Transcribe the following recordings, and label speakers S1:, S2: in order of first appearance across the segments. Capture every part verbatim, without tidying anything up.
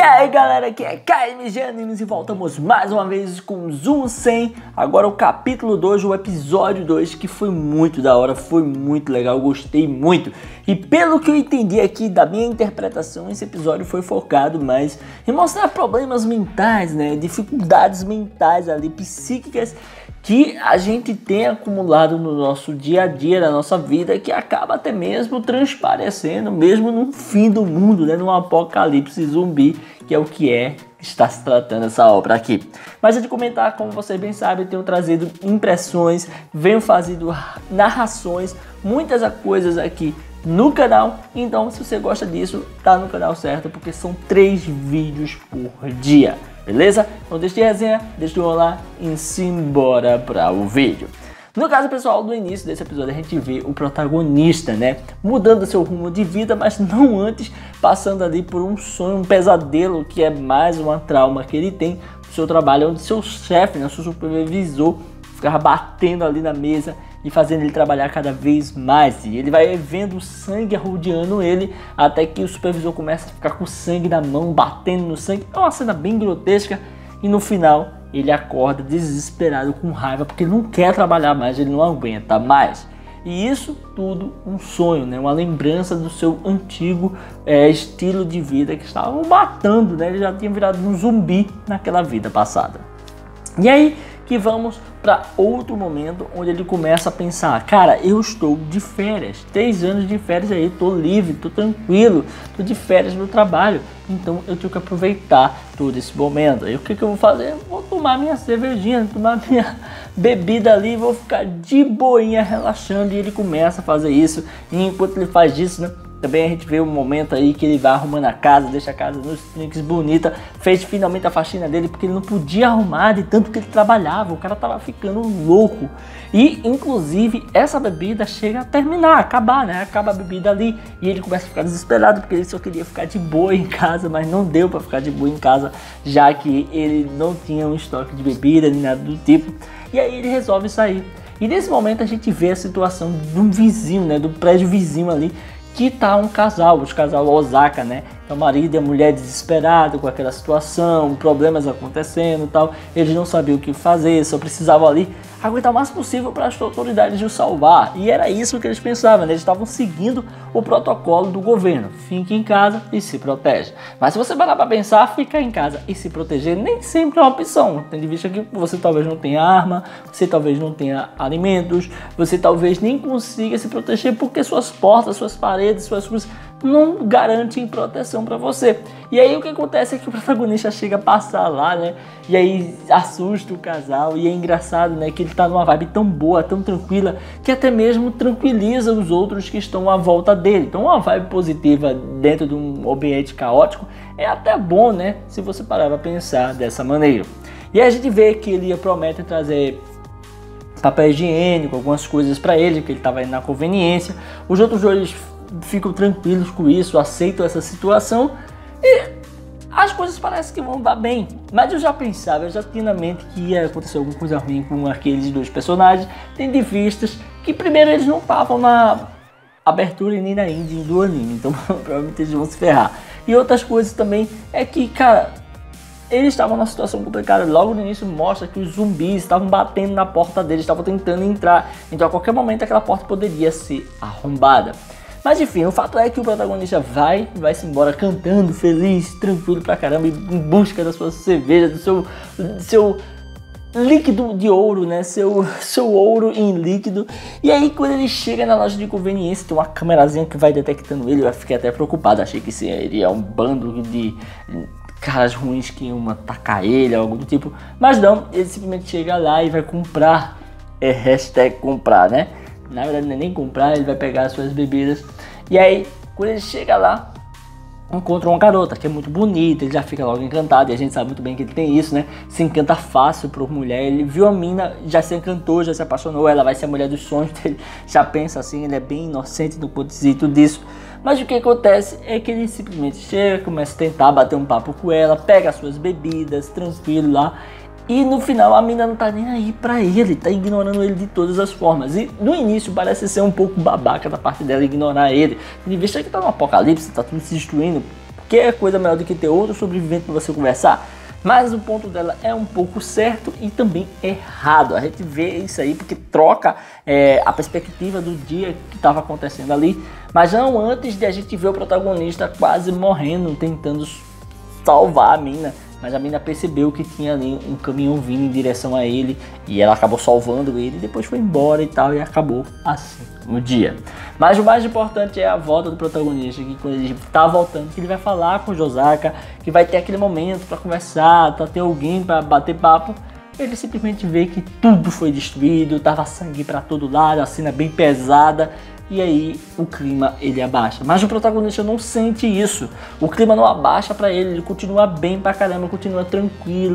S1: aí galera, aqui é K M G Animes e voltamos mais uma vez com Zoom cem. Agora o capítulo dois, o episódio dois, que foi muito da hora, foi muito legal, gostei muito. E pelo que eu entendi aqui da minha interpretação, esse episódio foi focado mais em mostrar problemas mentais, né, dificuldades mentais ali, psíquicas, que a gente tem acumulado no nosso dia a dia, na nossa vida, que acaba até mesmo transparecendo, mesmo no fim do mundo, né, num apocalipse zumbi, que é o que é está se tratando essa obra aqui. Mas antes de comentar, como vocês bem sabem, eu tenho trazido impressões, venho fazendo narrações, muitas coisas aqui no canal. Então, se você gosta disso, tá no canal certo, porque são três vídeos por dia. Beleza? Então deixa de resenha, deixa de rolar e simbora para o vídeo. No caso, pessoal, no início desse episódio a gente vê o protagonista, né, mudando seu rumo de vida, mas não antes passando ali por um sonho, um pesadelo, que é mais uma trauma que ele tem no seu trabalho, onde seu chefe, né, seu supervisor, ficava batendo ali na mesa e fazendo ele trabalhar cada vez mais. E ele vai vendo o sangue arrodeando ele, até que o supervisor começa a ficar com sangue na mão, batendo no sangue. É uma cena bem grotesca e no final ele acorda desesperado, com raiva, porque ele não quer trabalhar mais, ele não aguenta mais. E isso tudo um sonho, né? Uma lembrança do seu antigo é, estilo de vida que estava o matando, né? Ele já tinha virado um zumbi naquela vida passada. E aí que vamos para outro momento onde ele começa a pensar: cara, eu estou de férias, três anos de férias aí, tô livre, tô tranquilo, tô de férias no trabalho, então eu tenho que aproveitar todo esse momento. Aí o que que eu vou fazer? Vou tomar minha cervejinha, tomar minha bebida ali, vou ficar de boinha relaxando. E ele começa a fazer isso, e enquanto ele faz isso, né, também a gente vê um momento aí que ele vai arrumando a casa, deixa a casa nos trinques bonita, fez finalmente a faxina dele, porque ele não podia arrumar de tanto que ele trabalhava, o cara tava ficando louco. E inclusive essa bebida chega a terminar, acabar, né, acaba a bebida ali, e ele começa a ficar desesperado, porque ele só queria ficar de boa em casa, mas não deu para ficar de boa em casa, já que ele não tinha um estoque de bebida, nem nada do tipo, e aí ele resolve sair. E nesse momento a gente vê a situação de um vizinho, né, do prédio vizinho ali, que tá um casal, o casal Osaka, né? Então, o marido e a mulher desesperados com aquela situação, problemas acontecendo e tal. Eles não sabiam o que fazer, só precisavam ali aguentar o máximo possível para as autoridades o salvar. E era isso que eles pensavam, né? Eles estavam seguindo o protocolo do governo: fique em casa e se protege. Mas se você parar para pensar, ficar em casa e se proteger nem sempre é uma opção, tendo em vista que você talvez não tenha arma, você talvez não tenha alimentos, você talvez nem consiga se proteger porque suas portas, suas paredes, suas coisas não garantem proteção para você. E aí o que acontece é que o protagonista chega a passar lá, né, e aí assusta o casal. E é engraçado, né, que ele tá numa vibe tão boa, tão tranquila, que até mesmo tranquiliza os outros que estão à volta dele. Então uma vibe positiva dentro de um ambiente caótico é até bom, né, se você parar para pensar dessa maneira. E aí a gente vê que ele promete trazer papel higiênico, algumas coisas para ele, que ele tava indo na conveniência. Os outros dois ficam tranquilos com isso, aceitam essa situação e as coisas parecem que vão dar bem. Mas eu já pensava, eu já tinha na mente que ia acontecer alguma coisa ruim com aqueles dois personagens, tendo em vistas que primeiro eles não estavam na abertura e nem na ending do anime, então provavelmente eles vão se ferrar. E outras coisas também é que, cara, eles estavam numa situação complicada. Logo no início mostra que os zumbis estavam batendo na porta deles, estavam tentando entrar, então a qualquer momento aquela porta poderia ser arrombada. Mas enfim, o fato é que o protagonista vai, vai-se embora cantando, feliz, tranquilo pra caramba, em busca da sua cerveja, do seu, do seu líquido de ouro, né, seu, seu ouro em líquido. E aí quando ele chega na loja de conveniência, tem uma câmerazinha que vai detectando ele. Eu fiquei até preocupado, achei que seria um bando de caras ruins que iam atacar ele, algo do tipo. Mas não, ele simplesmente chega lá e vai comprar, é hashtag comprar, né? Na verdade não é nem comprar, ele vai pegar as suas bebidas. E aí, quando ele chega lá, encontra uma garota que é muito bonita, ele já fica logo encantado. E a gente sabe muito bem que ele tem isso, né? Se encanta fácil por mulher. Ele viu a mina, já se encantou, já se apaixonou. Ela vai ser a mulher dos sonhos dele. Já pensa assim, ele é bem inocente no quesito disso. Mas o que acontece é que ele simplesmente chega, começa a tentar bater um papo com ela, pega as suas bebidas, tranquilo lá. E no final a mina não tá nem aí pra ele, tá ignorando ele de todas as formas. E no início parece ser um pouco babaca da parte dela ignorar ele, de vista que tá no apocalipse, tá tudo se destruindo. que é coisa melhor do que ter outro sobrevivente para você conversar? Mas o ponto dela é um pouco certo e também errado. A gente vê isso aí porque troca é, a perspectiva do dia que estava acontecendo ali. Mas não antes de a gente ver o protagonista quase morrendo, tentando salvar a mina. Mas a mina percebeu que tinha ali um caminhão vindo em direção a ele e ela acabou salvando ele, depois foi embora e tal, e acabou assim o dia. Mas o mais importante é a volta do protagonista, que quando ele tá voltando, que ele vai falar com o Josaka, que vai ter aquele momento para conversar, para ter alguém para bater papo. Ele simplesmente vê que tudo foi destruído, tava sangue para todo lado, a cena bem pesada. E aí o clima ele abaixa. Mas o protagonista não sente isso. O clima não abaixa pra ele. Ele continua bem pra caramba, continua tranquilo,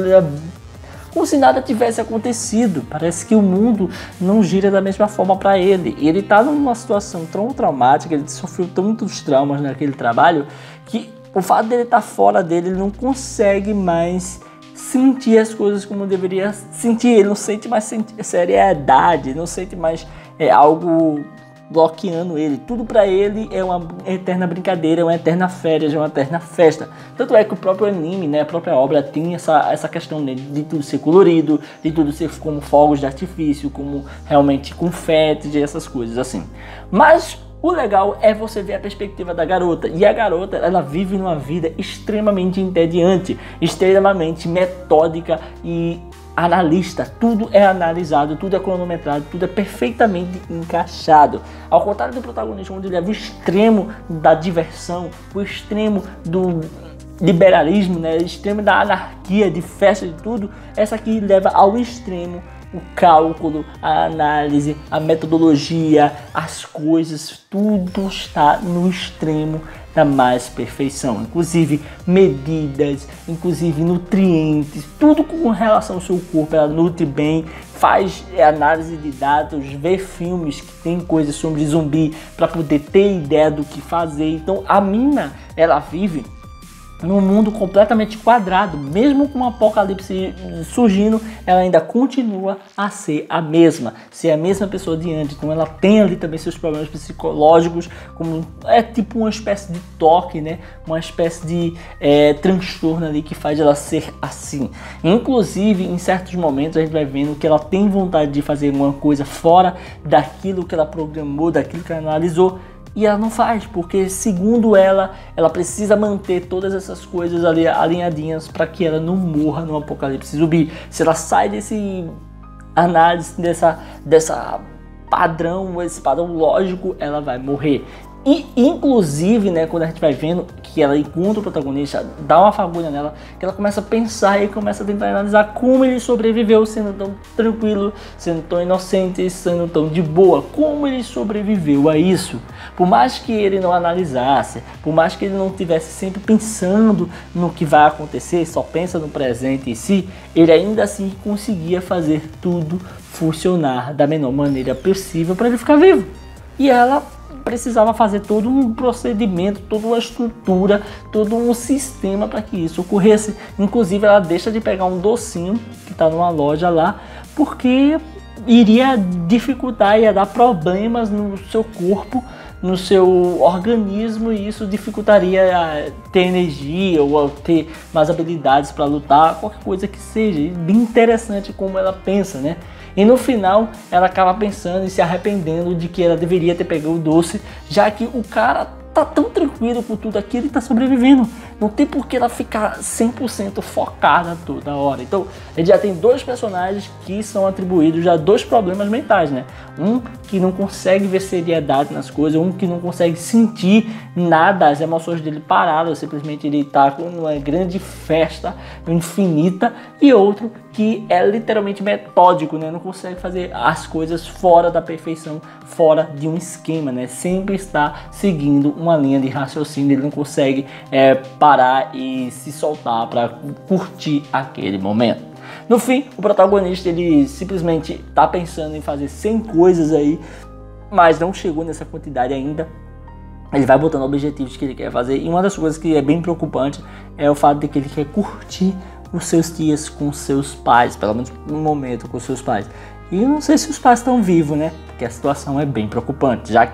S1: como se nada tivesse acontecido. Parece que o mundo não gira da mesma forma pra ele. E ele tá numa situação tão traumática, ele sofreu tantos traumas naquele trabalho, que o fato dele estar fora dele, ele não consegue mais sentir as coisas como deveria sentir. Ele não sente mais seriedade, não sente mais é, algo bloqueando ele. Tudo pra ele é uma eterna brincadeira, é uma eterna férias, é uma eterna festa. Tanto é que o próprio anime, né, a própria obra tem essa, essa questão de, de tudo ser colorido, de tudo ser como fogos de artifício, como realmente confetes e essas coisas assim. Mas o legal é você ver a perspectiva da garota. E a garota, ela vive numa vida extremamente entediante, extremamente metódica e analista. Tudo é analisado, tudo é cronometrado, tudo é perfeitamente encaixado. Ao contrário do protagonista, onde ele leva o extremo da diversão, o extremo do liberalismo, né, o extremo da anarquia, de festa, de tudo, essa aqui leva ao extremo o cálculo, a análise, a metodologia, as coisas, tudo está no extremo da mais perfeição, inclusive medidas, inclusive nutrientes, tudo com relação ao seu corpo. Ela nutre bem, faz análise de dados, vê filmes que tem coisas sobre zumbi para poder ter ideia do que fazer. Então a mina, ela vive num mundo completamente quadrado, mesmo com um apocalipse surgindo, ela ainda continua a ser a mesma, ser a mesma pessoa de antes. Então ela tem ali também seus problemas psicológicos, como é tipo uma espécie de toque, né? Uma espécie de é, transtorno ali que faz ela ser assim. Inclusive, em certos momentos a gente vai vendo que ela tem vontade de fazer uma coisa fora daquilo que ela programou, daquilo que ela analisou, e ela não faz, porque segundo ela, ela precisa manter todas essas coisas ali alinhadinhas para que ela não morra no apocalipse zumbi. Se ela sai desse análise, dessa, dessa padrão, esse padrão lógico, ela vai morrer. E inclusive, né, quando a gente vai vendo que ela encontra o protagonista, dá uma fagulha nela, que ela começa a pensar e começa a tentar analisar como ele sobreviveu sendo tão tranquilo, sendo tão inocente, sendo tão de boa. Como ele sobreviveu a isso? Por mais que ele não analisasse, por mais que ele não estivesse sempre pensando no que vai acontecer, só pensa no presente em si, ele ainda assim conseguia fazer tudo funcionar da menor maneira possível para ele ficar vivo. E ela precisava fazer todo um procedimento, toda uma estrutura, todo um sistema para que isso ocorresse. Inclusive ela deixa de pegar um docinho que está numa loja lá, porque iria dificultar, ia dar problemas no seu corpo, no seu organismo, e isso dificultaria ter energia ou ter mais habilidades para lutar, qualquer coisa que seja. E bem interessante como ela pensa, né? E no final ela acaba pensando e se arrependendo de que ela deveria ter pegado o doce, já que o cara tá tão tranquilo com tudo aquilo e tá sobrevivendo. Não tem por que ela ficar cem por cento focada toda hora. Então, a gente já tem dois personagens que são atribuídos já a dois problemas mentais, né? Um que não consegue ver seriedade nas coisas, um que não consegue sentir nada, as emoções dele paradas, simplesmente ele tá com uma grande festa infinita, e outro que é literalmente metódico, né? Não consegue fazer as coisas fora da perfeição, fora de um esquema, né? Sempre está seguindo uma linha de raciocínio, ele não consegue é, parar e se soltar para curtir aquele momento. No fim, o protagonista ele simplesmente está pensando em fazer cem coisas aí, mas não chegou nessa quantidade ainda. Ele vai botando objetivos que ele quer fazer, e uma das coisas que é bem preocupante é o fato de que ele quer curtir os seus dias com seus pais, pelo menos um momento com seus pais. E eu não sei se os pais estão vivos, né? Porque a situação é bem preocupante, já que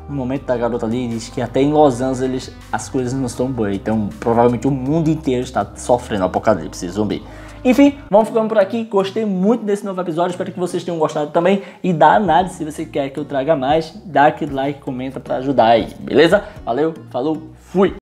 S1: no momento da garota ali, diz que até em Los Angeles as coisas não estão boas. Então provavelmente o mundo inteiro está sofrendo apocalipse zumbi. Enfim, vamos ficando por aqui. Gostei muito desse novo episódio, espero que vocês tenham gostado também. E dá análise se você quer que eu traga mais, dá aquele like, comenta pra ajudar aí, beleza? Valeu, falou, fui!